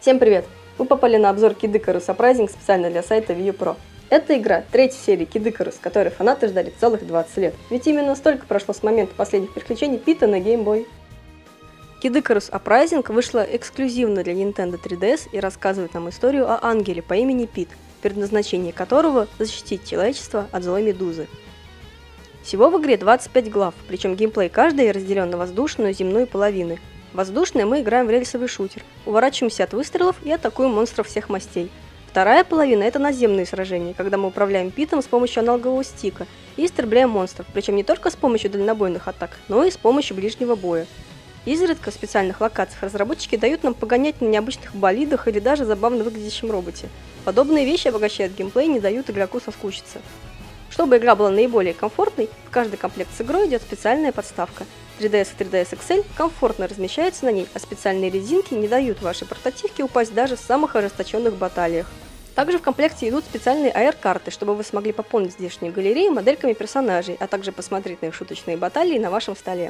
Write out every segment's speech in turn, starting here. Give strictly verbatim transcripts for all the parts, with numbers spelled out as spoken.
Всем привет! Вы попали на обзор Kid Icarus Uprising специально для сайта ViewPro. Это игра третьей серии Kid Icarus, которой фанаты ждали целых двадцать лет, ведь именно столько прошло с момента последних приключений Пита на Game Boy. Kid Icarus Uprising вышла эксклюзивно для Nintendo три ди эс и рассказывает нам историю о ангеле по имени Пит, предназначение которого – защитить человечество от злой медузы. Всего в игре двадцать пять глав, причем геймплей каждой разделен на воздушную и земную половины. Воздушной мы играем в рельсовый шутер, уворачиваемся от выстрелов и атакуем монстров всех мастей. Вторая половина – это наземные сражения, когда мы управляем Питом с помощью аналогового стика и истребляем монстров, причем не только с помощью дальнобойных атак, но и с помощью ближнего боя. Изредка в специальных локациях разработчики дают нам погонять на необычных болидах или даже забавно выглядящем роботе. Подобные вещи обогащают геймплей и не дают игроку соскучиться. Чтобы игра была наиболее комфортной, в каждый комплект с игрой идет специальная подставка. три ди эс и три ди эс икс эль комфортно размещаются на ней, а специальные резинки не дают вашей портативке упасть даже в самых ожесточенных баталиях. Также в комплекте идут специальные эй ар-карты, чтобы вы смогли пополнить здешнюю галерею модельками персонажей, а также посмотреть на их шуточные баталии на вашем столе.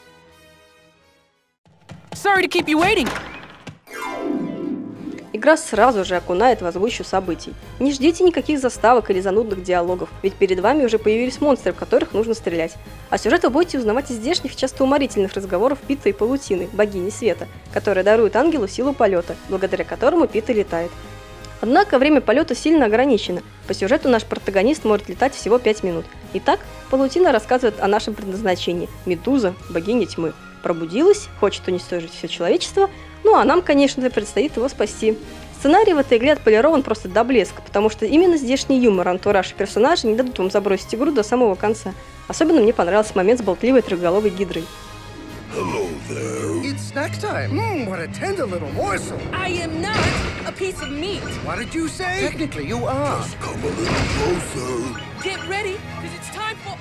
Sorry to keep you waiting. Игра сразу же окунает вас в гущу событий. Не ждите никаких заставок или занудных диалогов, ведь перед вами уже появились монстры, в которых нужно стрелять. А сюжет вы будете узнавать из здешних, часто уморительных разговоров Пита и Палутины, богини света, которая дарует ангелу силу полета, благодаря которому Пит и летает. Однако время полета сильно ограничено. По сюжету наш протагонист может летать всего пять минут. Итак, Палутина рассказывает о нашем предназначении. Медуза, богиня тьмы, пробудилась, хочет уничтожить все человечество, ну а нам, конечно, предстоит его спасти. Сценарий в этой игре отполирован просто до блеска, потому что именно здешний юмор, антураж и персонажи не дадут вам забросить игру до самого конца. Особенно мне понравился момент с болтливой трехголовой гидрой. Hello there. It's snack time. Mmm, what a tender little morsel. I am not a piece of meat. What did you say? Technically, you are. Just come a little closer. Get ready, because it's time for...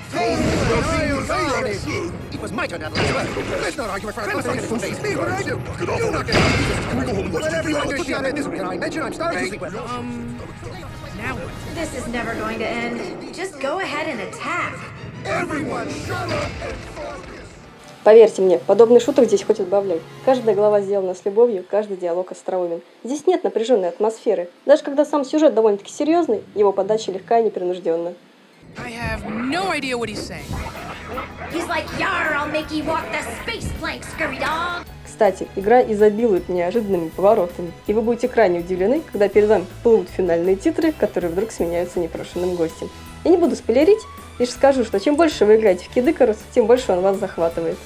It was my turn to answer. Let's not argue for a conversation. Speak what I do. Knock it off. You knock it Can we go home and watch Let T V? everyone just shout at this. Can I mention I'm starving? Um, now what? This is never going to end. Just go ahead and attack. Everyone, shut up and focus. Поверьте мне, подобный шуток здесь хоть отбавляй. Каждая глава сделана с любовью, каждый диалог остроумен. Здесь нет напряженной атмосферы. Даже когда сам сюжет довольно-таки серьезный, его подача легка и непринужденна. I have no idea what he's saying. He's like, "Yar, I'll make you walk the space plank, scurry dog." Кстати, игра изобилует неожиданными поворотами, и вы будете крайне удивлены, когда перед вами плывут финальные титры, которые вдруг сменяются непрошенным гостем. Я не буду спойлерить, лишь скажу, что чем больше вы играете в Kid Icarus, тем больше он вас захватывает.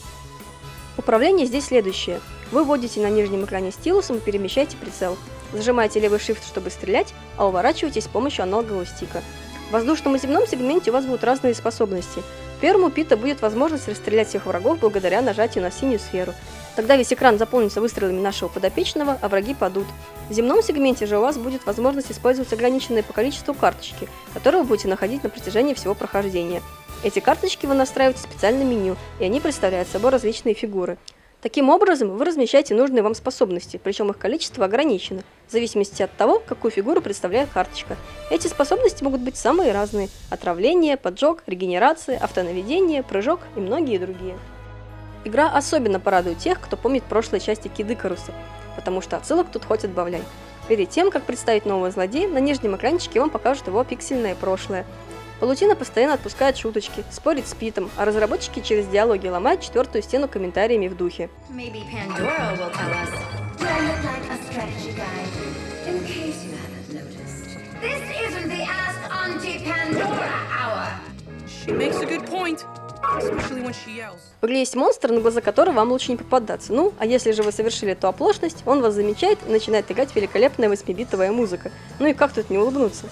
Управление здесь следующее. Вы вводите на нижнем экране стилусом и перемещаете прицел. Зажимаете левый shift, чтобы стрелять, а уворачиваетесь с помощью аналогового стика. В воздушном и земном сегменте у вас будут разные способности. Первому Пита будет возможность расстрелять всех врагов благодаря нажатию на синюю сферу. Тогда весь экран заполнится выстрелами нашего подопечного, а враги падут. В земном сегменте же у вас будет возможность использовать ограниченные по количеству карточки, которые вы будете находить на протяжении всего прохождения. Эти карточки вы настраиваете в специальном меню, и они представляют собой различные фигуры. Таким образом, вы размещаете нужные вам способности, причем их количество ограничено, в зависимости от того, какую фигуру представляет карточка. Эти способности могут быть самые разные – отравление, поджог, регенерация, автонаведение, прыжок и многие другие. Игра особенно порадует тех, кто помнит прошлые части Kid Icarus, потому что отсылок тут хоть отбавляй. Перед тем, как представить нового злодея, на нижнем экранчике вам покажут его пиксельное прошлое. Палутина постоянно отпускает шуточки, спорит с Питом, а разработчики через диалоги ломают четвертую стену комментариями в духе. Maybe Pandora will tell us. Do I look like a strategy guide? In case you haven't noticed. This isn't the Ask Auntie Pandora hour. She makes a good point, especially when she yells. В игре есть монстр, на глаза которого вам лучше не попадаться. Ну, а если же вы совершили эту оплошность, он вас замечает и начинает играть великолепная восьмибитовая музыка. Ну и как тут не улыбнуться?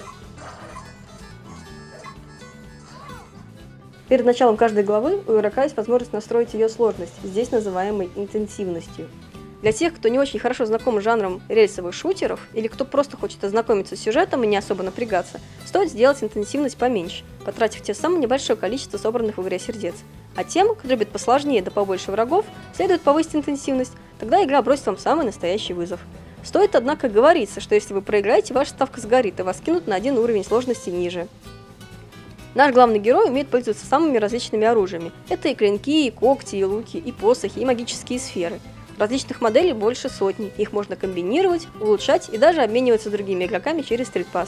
Перед началом каждой главы у игрока есть возможность настроить ее сложность, здесь называемой интенсивностью. Для тех, кто не очень хорошо знаком с жанром рельсовых шутеров, или кто просто хочет ознакомиться с сюжетом и не особо напрягаться, стоит сделать интенсивность поменьше, потратив те самое небольшое количество собранных в игре сердец. А тем, кто любит посложнее да побольше врагов, следует повысить интенсивность, тогда игра бросит вам самый настоящий вызов. Стоит, однако, говориться, что если вы проиграете, ваша ставка сгорит и вас кинут на один уровень сложности ниже. Наш главный герой умеет пользоваться самыми различными оружиями. Это и клинки, и когти, и луки, и посохи, и магические сферы. Различных моделей больше сотни, их можно комбинировать, улучшать и даже обмениваться с другими игроками через Street Pass.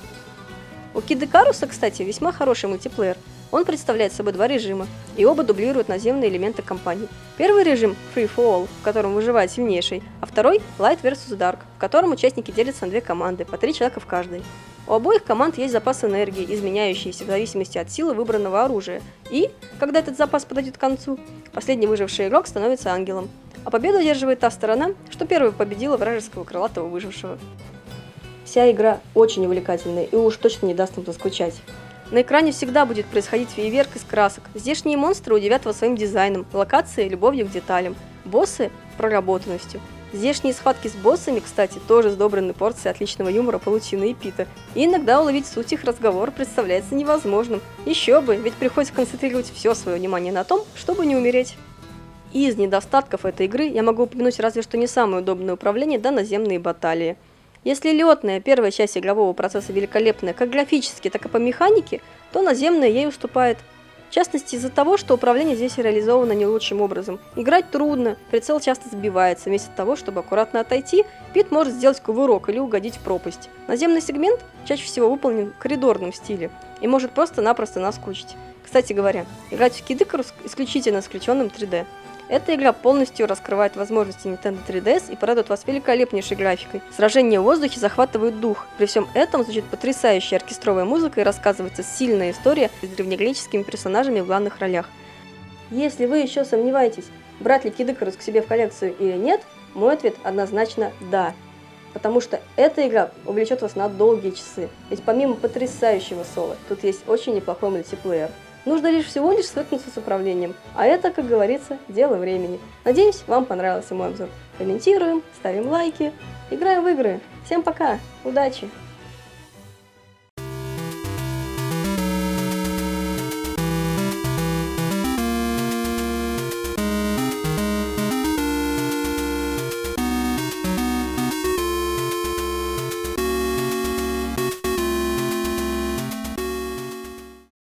У Kid Icarus, кстати, весьма хороший мультиплеер. Он представляет собой два режима, и оба дублируют наземные элементы кампании. Первый режим Free for All, в котором выживает сильнейший, а второй Light версус Dark, в котором участники делятся на две команды, по три человека в каждой. У обоих команд есть запас энергии, изменяющийся в зависимости от силы выбранного оружия, и, когда этот запас подойдет к концу, последний выживший игрок становится ангелом, а победу одерживает та сторона, что первой победила вражеского крылатого выжившего. Вся игра очень увлекательная и уж точно не даст нам заскучать. На экране всегда будет происходить фейерверк из красок. Здешние монстры удивят вас своим дизайном, локацией, любовью к деталям. Боссы – проработанностью. Здешние схватки с боссами, кстати, тоже сдобрены порцией отличного юмора, паутины и пита. И иногда уловить суть их разговора представляется невозможным. Еще бы, ведь приходится концентрировать все свое внимание на том, чтобы не умереть. Из недостатков этой игры я могу упомянуть разве что не самое удобное управление, да наземные баталии. Если летная первая часть игрового процесса великолепная как графически, так и по механике, то наземная ей уступает. В частности из-за того, что управление здесь реализовано не лучшим образом. Играть трудно, прицел часто сбивается, вместо того, чтобы аккуратно отойти, Пит может сделать кувырок или угодить в пропасть. Наземный сегмент чаще всего выполнен в коридорном стиле и может просто-напросто наскучить. Кстати говоря, играть в Kid Icarus исключительно с включенным три дэ. Эта игра полностью раскрывает возможности Nintendo три ди эс и порадует вас великолепнейшей графикой. Сражения в воздухе захватывают дух. При всем этом звучит потрясающая оркестровая музыка и рассказывается сильная история с древнегреческими персонажами в главных ролях. Если вы еще сомневаетесь, брать ли Kid Icarus к себе в коллекцию или нет, мой ответ однозначно да. Потому что эта игра увлечет вас на долгие часы. Ведь помимо потрясающего соло, тут есть очень неплохой мультиплеер. Нужно лишь всего лишь свыкнуться с управлением, а это, как говорится, дело времени. Надеюсь, вам понравился мой обзор. Комментируем, ставим лайки, играем в игры. Всем пока, удачи!